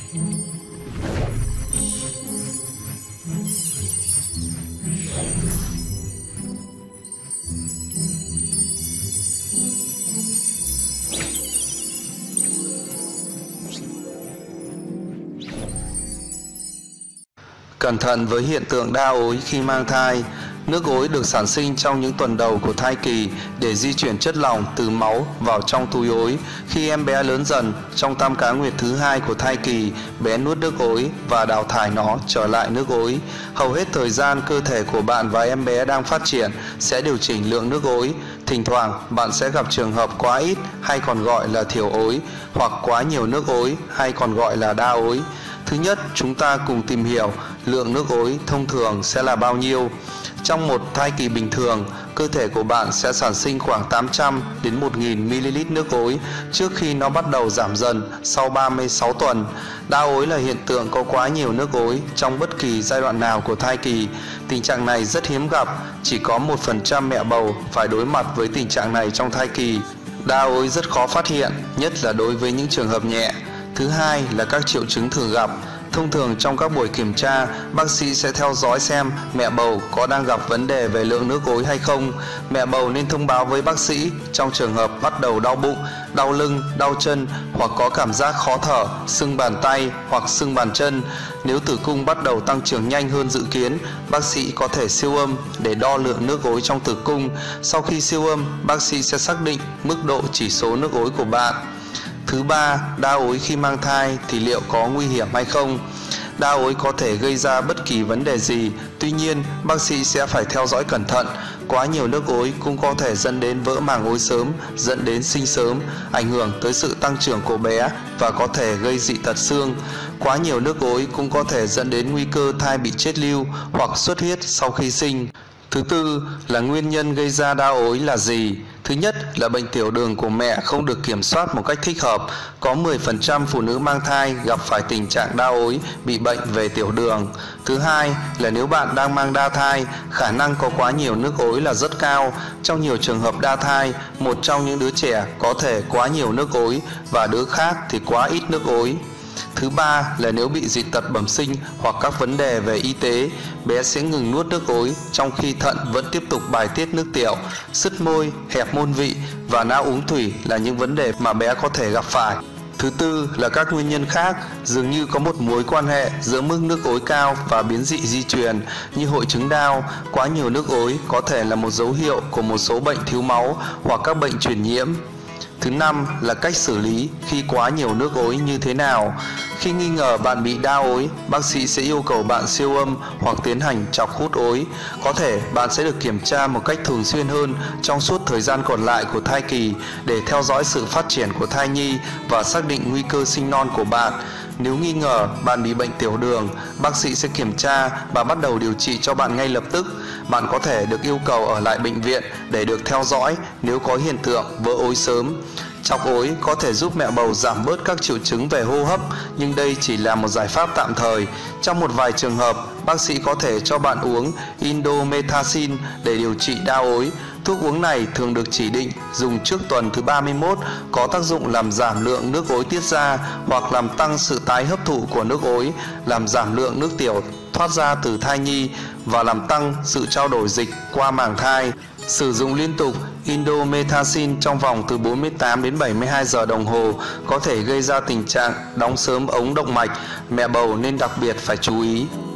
Cẩn thận với hiện tượng đa ối khi mang thai. Nước ối được sản sinh trong những tuần đầu của thai kỳ để di chuyển chất lỏng từ máu vào trong túi ối. Khi em bé lớn dần, trong tam cá nguyệt thứ 2 của thai kỳ, bé nuốt nước ối và đào thải nó trở lại nước ối. Hầu hết thời gian cơ thể của bạn và em bé đang phát triển sẽ điều chỉnh lượng nước ối. Thỉnh thoảng bạn sẽ gặp trường hợp quá ít hay còn gọi là thiểu ối, hoặc quá nhiều nước ối hay còn gọi là đa ối. Thứ nhất, chúng ta cùng tìm hiểu lượng nước ối thông thường sẽ là bao nhiêu. Trong một thai kỳ bình thường, cơ thể của bạn sẽ sản sinh khoảng 800 đến 1000 ml nước ối trước khi nó bắt đầu giảm dần sau 36 tuần. Đa ối là hiện tượng có quá nhiều nước ối trong bất kỳ giai đoạn nào của thai kỳ. Tình trạng này rất hiếm gặp, chỉ có 1% mẹ bầu phải đối mặt với tình trạng này trong thai kỳ. Đa ối rất khó phát hiện, nhất là đối với những trường hợp nhẹ. Thứ hai là các triệu chứng thường gặp. Thông thường trong các buổi kiểm tra, bác sĩ sẽ theo dõi xem mẹ bầu có đang gặp vấn đề về lượng nước ối hay không. Mẹ bầu nên thông báo với bác sĩ trong trường hợp bắt đầu đau bụng, đau lưng, đau chân hoặc có cảm giác khó thở, sưng bàn tay hoặc sưng bàn chân. Nếu tử cung bắt đầu tăng trưởng nhanh hơn dự kiến, bác sĩ có thể siêu âm để đo lượng nước ối trong tử cung. Sau khi siêu âm, bác sĩ sẽ xác định mức độ chỉ số nước ối của bạn. Thứ ba, đa ối khi mang thai thì liệu có nguy hiểm hay không? Đa ối có thể gây ra bất kỳ vấn đề gì, tuy nhiên bác sĩ sẽ phải theo dõi cẩn thận. Quá nhiều nước ối cũng có thể dẫn đến vỡ màng ối sớm, dẫn đến sinh sớm, ảnh hưởng tới sự tăng trưởng của bé và có thể gây dị tật xương. Quá nhiều nước ối cũng có thể dẫn đến nguy cơ thai bị chết lưu hoặc xuất huyết sau khi sinh. Thứ tư là nguyên nhân gây ra đa ối là gì? Thứ nhất là bệnh tiểu đường của mẹ không được kiểm soát một cách thích hợp. Có 10% phụ nữ mang thai gặp phải tình trạng đa ối, bị bệnh về tiểu đường. Thứ hai là nếu bạn đang mang đa thai, khả năng có quá nhiều nước ối là rất cao. Trong nhiều trường hợp đa thai, một trong những đứa trẻ có thể quá nhiều nước ối và đứa khác thì quá ít nước ối. Thứ ba là nếu bị dị tật bẩm sinh hoặc các vấn đề về y tế, bé sẽ ngừng nuốt nước ối trong khi thận vẫn tiếp tục bài tiết nước tiểu. Sứt môi, hẹp môn vị và não uống thủy là những vấn đề mà bé có thể gặp phải. Thứ tư là các nguyên nhân khác, dường như có một mối quan hệ giữa mức nước ối cao và biến dị di truyền như hội chứng Down. Quá nhiều nước ối có thể là một dấu hiệu của một số bệnh thiếu máu hoặc các bệnh truyền nhiễm. Thứ năm là cách xử lý khi quá nhiều nước ối như thế nào. Khi nghi ngờ bạn bị đa ối, bác sĩ sẽ yêu cầu bạn siêu âm hoặc tiến hành chọc hút ối. Có thể bạn sẽ được kiểm tra một cách thường xuyên hơn trong suốt thời gian còn lại của thai kỳ để theo dõi sự phát triển của thai nhi và xác định nguy cơ sinh non của bạn. Nếu nghi ngờ bạn bị bệnh tiểu đường, bác sĩ sẽ kiểm tra và bắt đầu điều trị cho bạn ngay lập tức. Bạn có thể được yêu cầu ở lại bệnh viện để được theo dõi nếu có hiện tượng vỡ ối sớm. Chọc ối có thể giúp mẹ bầu giảm bớt các triệu chứng về hô hấp, nhưng đây chỉ là một giải pháp tạm thời. Trong một vài trường hợp, bác sĩ có thể cho bạn uống indomethacin để điều trị đa ối. Thuốc uống này thường được chỉ định dùng trước tuần thứ 31, có tác dụng làm giảm lượng nước ối tiết ra hoặc làm tăng sự tái hấp thụ của nước ối, làm giảm lượng nước tiểu thoát ra từ thai nhi và làm tăng sự trao đổi dịch qua màng thai. Sử dụng liên tục indomethacin trong vòng từ 48 đến 72 giờ đồng hồ có thể gây ra tình trạng đóng sớm ống động mạch. Mẹ bầu nên đặc biệt phải chú ý.